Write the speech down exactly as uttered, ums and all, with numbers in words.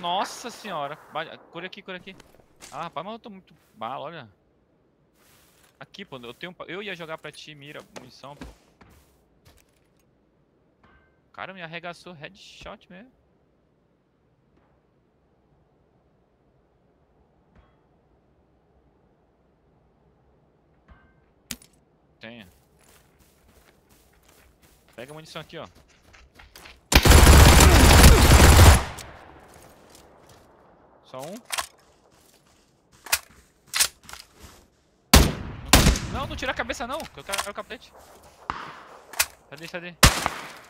Nossa senhora. Cura aqui, cura aqui. Ah, rapaz, mas eu tô muito bala, olha. Aqui, pô, eu tenho. Eu ia jogar pra ti, mira, munição, pô. O cara me arregaçou headshot mesmo. Tenho. Pega a munição aqui, ó. Só um. Não, não tira a cabeça não, que eu quero o capacete. Cadê, cadê?